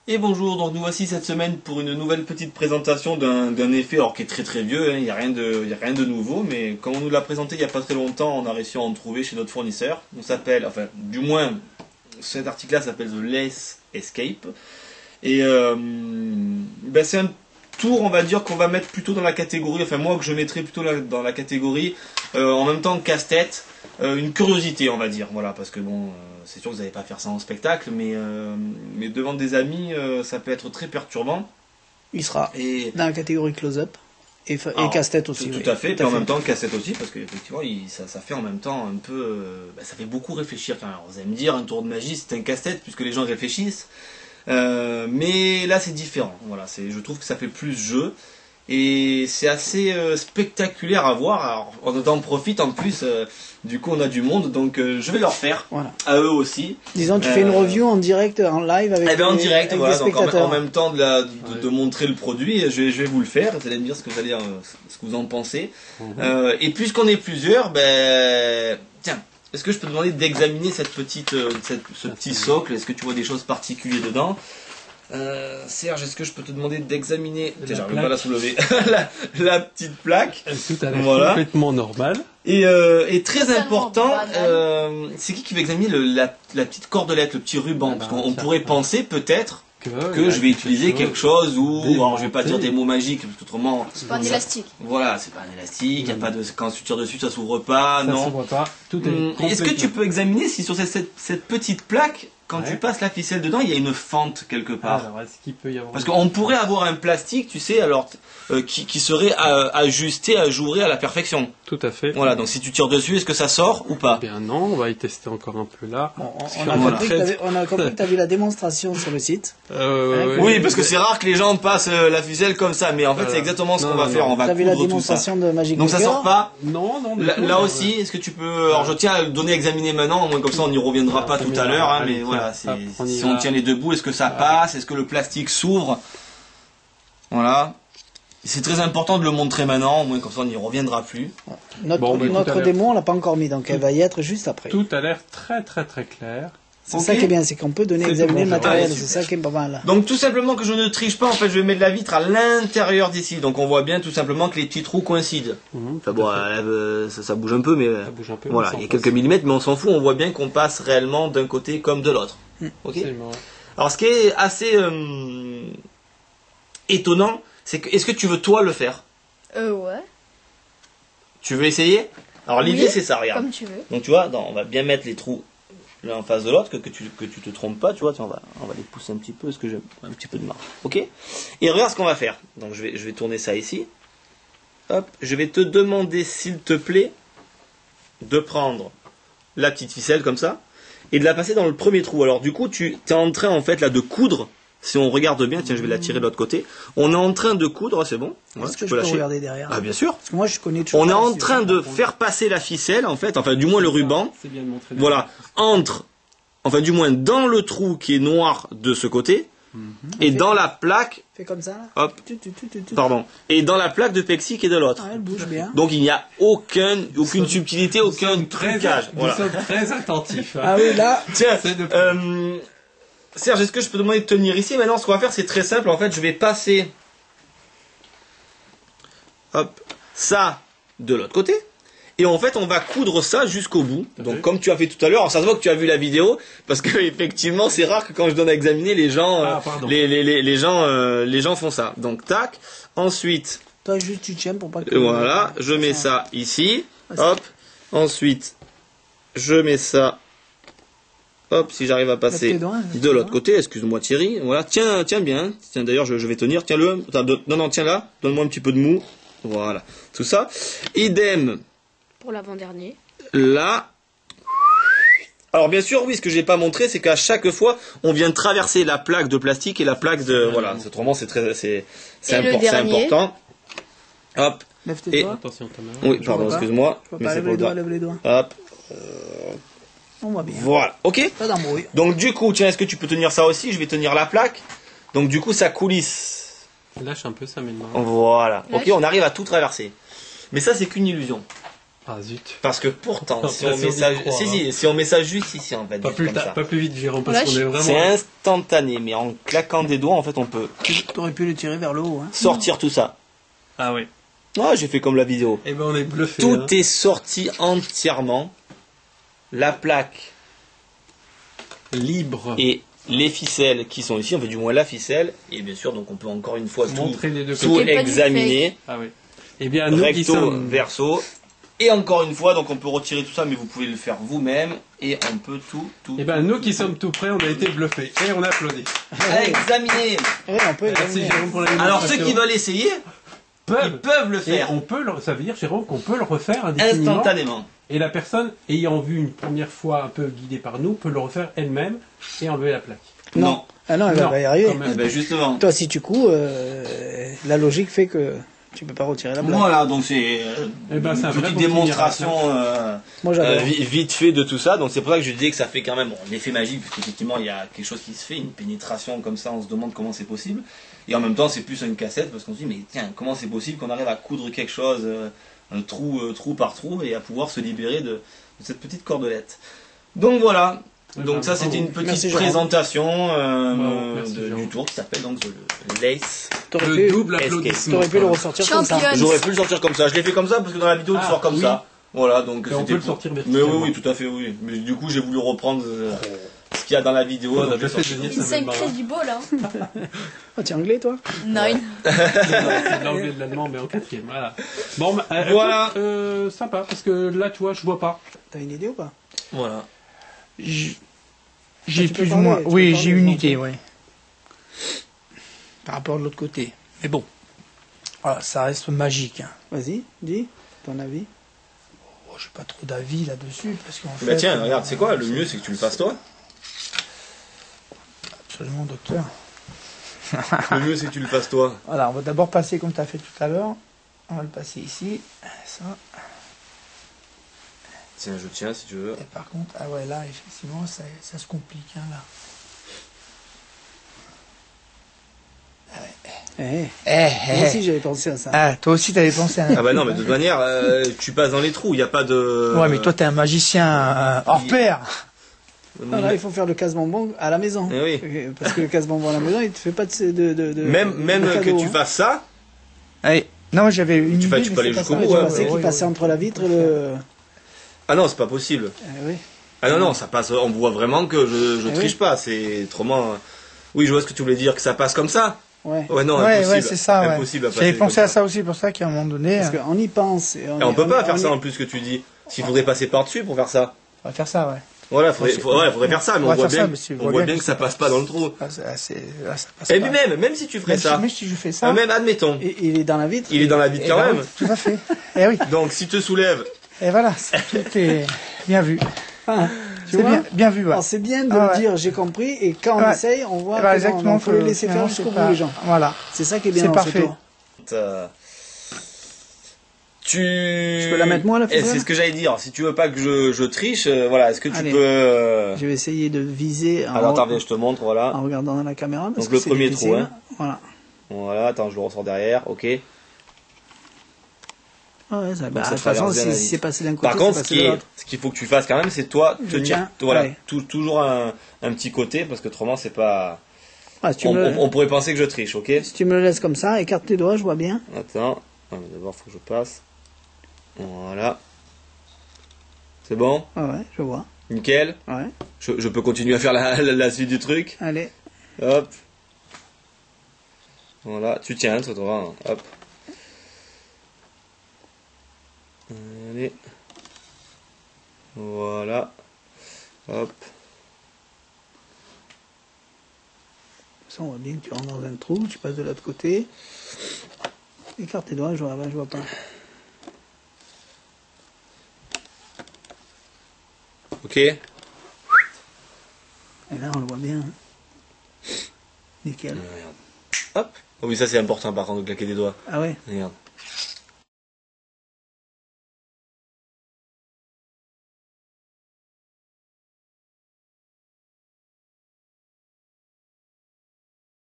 Et bonjour, donc nous voici cette semaine pour une nouvelle petite présentation d'un effet, alors qui est très très vieux, il n'y a rien de nouveau, mais comme on nous l'a présenté il n'y a pas très longtemps, on a réussi à en trouver chez notre fournisseur. On s'appelle, enfin du moins cet article-là s'appelle The Lace Escape. Et c'est un tour, on va dire, qu'on va mettre plutôt dans la catégorie, enfin moi que je mettrais plutôt dans la catégorie, en même temps casse-tête, une curiosité on va dire, voilà, parce que bon, c'est sûr que vous n'allez pas faire ça en spectacle, mais devant des amis, ça peut être très perturbant. Il sera dans la catégorie close-up et casse-tête aussi. Tout à fait, et en même temps casse-tête aussi, parce qu'effectivement ça fait en même temps un peu, ça fait beaucoup réfléchir. Enfin, alors, vous allez me dire, un tour de magie c'est un casse-tête puisque les gens réfléchissent. Mais là c'est différent, voilà, je trouve que ça fait plus jeu et c'est assez spectaculaire à voir. Alors on en profite en plus, du coup on a du monde, donc je vais leur faire, voilà, à eux aussi. Disons tu fais une review en direct, en live avec, en direct, avec voilà, des spectateurs. Donc en même temps de montrer le produit, je vais vous le faire, vous allez me dire ce que vous en pensez. Et puisqu'on est plusieurs, tiens, est-ce que je peux te demander d'examiner ce petit socle? Est-ce que tu vois des choses particulières dedans? Serge, est-ce que je peux te demander d'examiner, j'arrive pas à la soulever, la petite plaque? Tout à l'air complètement normal. Et très important, c'est qui va examiner la petite cordelette, le petit ruban? Parce qu'on pourrait penser peut-être que je vais utiliser quelque chose où, alors je vais pas dire des mots magiques, parce qu'autrement... C'est pas un élastique. Voilà, c'est pas un élastique, y a pas de, quand tu tires dessus ça s'ouvre pas, non. Ça s'ouvre pas, tout est Est-ce que tu peux examiner si sur cette petite plaque, quand tu passes la ficelle dedans, il y a une fente quelque part? Alors, est-ce qu'il peut y avoir... Parce qu'on pourrait avoir un plastique, tu sais, alors qui serait ajusté, ajouré à la perfection. Tout à fait. Voilà, donc si tu tires dessus, est-ce que ça sort ou pas? Eh bien non, on va y tester encore un peu là. Bon, on a compris que tu as vu la démonstration sur le site. Oui, parce que c'est rare que les gens passent la ficelle comme ça, mais en fait c'est exactement ce qu'on va faire, on va coudre tout ça. Tu as vu la démonstration de Magic Donc ça sort pas? Non. Là aussi, est-ce que tu peux... Alors je tiens à le donner à examiner maintenant, au moins comme ça on n'y reviendra pas tout à l'heure, mais voilà, si on tient les deux bouts, est-ce que ça passe? Est-ce que le plastique s'ouvre? Voilà. C'est très important de le montrer maintenant, au moins comme ça on n'y reviendra plus. Notre démo on l'a pas encore mis, donc elle va y être juste après. Tout a l'air très clair. C'est ça qui est bien, c'est qu'on peut donner examiner le matériel, c'est ça qui est pas mal. Donc tout simplement que je ne triche pas, en fait je vais mettre la vitre à l'intérieur d'ici, donc on voit bien tout simplement que les petits trous coïncident. Enfin bon, ça bouge un peu, mais voilà, il y a quelques millimètres, mais on s'en fout, on voit bien qu'on passe réellement d'un côté comme de l'autre. Ok. Alors ce qui est assez étonnant, c'est que, est-ce que tu veux toi le faire? Ouais. Tu veux essayer? Alors l'idée c'est ça, regarde. Comme tu veux. Donc tu vois, on va bien mettre les trous l'un en face de l'autre, que tu te trompes pas, tu vois, tiens, on va les pousser un petit peu, parce que j'ai un petit peu de marge. Ok? Et regarde ce qu'on va faire. Donc je vais tourner ça ici. Hop, je vais te demander, s'il te plaît, de prendre la petite ficelle comme ça, et de la passer dans le premier trou. Alors du coup, tu es en train en fait là de coudre. Si on regarde bien, tiens, je vais la tirer de l'autre côté. On est en train de coudre, c'est bon. Est-ce que je peux regarder derrière? Ah bien sûr. Parce que moi je connais toujours. On est en train de faire passer la ficelle, en fait, enfin du moins le ruban. C'est bien de montrer. Voilà, du moins dans le trou qui est noir de ce côté, et dans la plaque. Fais comme ça là. Hop. Pardon. Et dans la plaque de plexi qui est de l'autre. Ah, elle bouge bien. Donc il n'y a aucune subtilité, aucun trucage. Nous sommes très attentifs. Ah oui, là. Tiens, Serge, est-ce que je peux te demander de tenir ici? Maintenant, ce qu'on va faire, c'est très simple. En fait, je vais passer ça de l'autre côté. Et en fait, on va coudre ça jusqu'au bout. Donc, comme tu as fait tout à l'heure, alors ça se voit que tu as vu la vidéo, parce que effectivement, c'est rare que quand je donne à examiner, les gens, les gens font ça. Donc, tac. Ensuite, toi, juste tu tiens pour pas que. Voilà, je mets ça ici. Hop. Ensuite, je mets ça. Hop, si j'arrive à passer de l'autre côté, excuse-moi Thierry, voilà, tiens bien, tiens d'ailleurs je vais tenir, tiens-le, non, tiens là, donne-moi un petit peu de mou, voilà, tout ça, idem, pour l'avant-dernier, là, alors bien sûr, oui, ce que j'ai pas montré, c'est qu'à chaque fois, on vient traverser la plaque de plastique et la plaque de, voilà, autrement c'est important, hop, lève tes doigts, attention ta main, oui, pardon, excuse-moi, mais c'est pas lève les doigts, hop, on voit bien. Voilà, ok. Pas d'embrouille. Donc du coup, tiens, est-ce que tu peux tenir ça aussi? Je vais tenir la plaque. Donc du coup, ça coulisse. Lâche un peu, ça met une main. Voilà. Ok, on arrive à tout traverser. Mais ça, c'est qu'une illusion. Ah zut. Parce que pourtant, Pas si on met l'impression ça, d'y croire, si on met ça juste ici, en fait, Pas juste plus, comme ça. pas plus vite, Jérôme, parce Ouais, qu'on est C'est vraiment... instantané, mais en claquant des doigts, en fait, on peut T'aurais pu le tirer vers le haut. Hein. sortir tout ça. Ah oui. Ah, j'ai fait comme la vidéo. Eh ben on est bluffé. Tout hein. est sorti entièrement. La plaque Libre. et les ficelles qui sont ici, on fait du moins la ficelle, et bien sûr, donc on peut encore une fois Montrer les deux tout côtés. Et pas du examiner, Ah oui. Eh bien, nous qui recto, sommes... verso, et encore une fois, donc on peut retirer tout ça, mais vous pouvez le faire vous-même, et on peut tout. Eh bien, nous qui sommes tout prêts, on a été bluffés. Et on applaudit. Examiner. Oui, on peut Merci examiner. Jérôme pour la Alors démonstration. ceux qui veulent essayer, ils peuvent le Et faire on peut ça veut dire, Jérôme, qu'on peut le refaire indéfiniment. instantanément. Et la personne, ayant vu une première fois un peu guidée par nous, peut le refaire elle-même et enlever la plaque. Non. Ah non, elle Non, va y arriver. quand même. Eh ben justement. Toi, si tu couds, la logique fait que tu peux pas retirer la blague. Voilà, donc c'est Eh ben, c'est un une vrai petite bon démonstration Moi, j'adore. vite fait de tout ça. Donc c'est pour ça que je disais que ça fait quand même bon, l'effet magique, parce qu'effectivement il y a quelque chose qui se fait, une pénétration comme ça, on se demande comment c'est possible. Et en même temps c'est plus une cassette, parce qu'on se dit mais tiens, comment c'est possible qu'on arrive à coudre quelque chose, un trou par trou, et à pouvoir se libérer de cette petite cordelette. Donc voilà. Donc ça c'était une petite Merci, Jérôme. présentation Merci, Jérôme. du tour qui s'appelle donc le Lace. T'aurais Le pu, double Escape. applaudissement. t'aurais pu le ressortir comme ça. Championne. J'aurais pu le sortir comme ça. Je l'ai fait comme ça parce que dans la vidéo il Ah, sort comme oui. ça. Voilà, donc Et on c'était peut le pour- sortir Mais verticalement. oui, tout à fait, oui. Mais du coup, j'ai voulu reprendre ce qu'il y a dans la vidéo. Oh, donc donc, je le fait de sorti. dire Une ça me marre. incredible, hein. Ah, t'es anglais, toi? Nine. C'est de l'anglais et de l'allemand, mais en quatrième. Voilà. Bon, bah, Voilà. écoute, sympa, parce que là, tu vois, je vois pas. T'as une idée ou pas? Voilà. J'ai tu peux plus ou parler, moins. tu peux Oui, parler, j'ai une je idée, ouais. Par rapport de l'autre côté. Mais bon. Voilà, ça reste magique. Hein. Vas-y, dis ton avis. Oh, j'ai pas trop d'avis là-dessus. Parce qu'en Bah fait. tiens, regarde, c'est quoi? Le mieux, c'est que tu le fasses toi. Absolument, docteur. Le mieux, c'est que tu le fasses toi. Voilà, on va d'abord passer comme tu as fait tout à l'heure. On va le passer ici. Ça. Tiens, je tiens si tu veux. Et par contre, ah ouais, là, effectivement, ça se complique. Hein, là. Moi Eh, aussi, j'avais pensé à ça. Ah, toi aussi, t'avais pensé à Ah bah non, mais de toute manière, tu passes dans les trous, il n'y a pas de... Ouais, mais toi, t'es un magicien hors pair. Non, là, il faut faire le casse-bonbon à la maison. Eh oui. Parce que le casse-bonbon à la maison, il te fait pas Même de que cadeau, tu hein. fasses ça, Allez. Non, j'avais une Tu idée. peux mais aller c'est pas jusqu'au ça. bout, Je ouais, pensais ouais, qu'il passait entre la vitre et le... ah non, c'est pas possible. Oui. Ah non, non, ça passe, on voit vraiment que je Eh triche oui. pas, c'est autrement... Oui, je vois ce que tu voulais dire, que ça passe comme ça. Ouais. Ouais, non, Ouais, impossible. ouais, c'est ça. Ouais. Impossible à passer J'avais comme pensé à ça. ça aussi, pour ça qu'à un moment donné, Parce qu'on y pense. Et Et on peut pas faire ça est- en plus que tu dis. S'il faudrait passer par-dessus pour faire ça. on va faire ça, ouais. Voilà, faudrait faire ça, mais On on va voit faire ça, bien, mais si on on voit bien que ça passe pas dans le trou. Là, ça passe Et pas. puis même si tu ferais ça, Même si je fais ça, même admettons, Il est dans la vitre. il est dans la vitre eh quand ben même. oui, tout à fait. Eh oui. Donc si te soulèves, Et voilà, tout est bien vu. Ah, tu C'est vois bien vu, ouais. Alors, c'est bien de Ah le ouais. dire, j'ai compris, et quand on Ouais. essaye, on voit Eh ben, que exactement. on faut les laisser faire finalement, jusqu'au c'est bout, pas- les gens. Voilà. C'est ça qui est bien C'est dans parfait. ce tour. je peux la mettre moi, la Et ficelle c'est ce que j'allais dire. Si tu veux pas que je triche, voilà, est-ce que tu Allez. peux Je vais essayer de viser Alors attends, viens, je te montre, voilà. en regardant dans la caméra. Parce Donc, que le c'est premier difficile. trou, hein. Voilà. Voilà, attends, je le ressors derrière, ok. Ah ouais, ça, bah, de ça toute façon, traverse bien la si vitre. c'est passé d'un côté, Par contre, c'est passé de l'autre. ce qu'il faut que tu fasses quand même, c'est toi Je tenir, tiens, voilà, allez. toujours un petit côté, parce que autrement c'est pas. Ah, si, tu me, On pourrait penser que je triche, ok? si tu me le laisses comme ça, écarte tes doigts, je vois bien. Attends, ah, mais d'abord faut que je passe. Voilà. C'est bon? Ah ouais, je vois. Nickel. Ouais. Je peux continuer à faire la suite du truc. Allez. Hop. Voilà, tu tiens, toi, toi, hein. Hop. Allez. Voilà. Hop. Ça, on voit bien que tu rentres dans un trou, tu passes de l'autre côté. Écarte tes doigts, je vois pas. Ok. Et là, on le voit bien. Nickel. Regarde. Hop. Oh oui, ça c'est important par contre de claquer des doigts. Ah ouais. Regarde.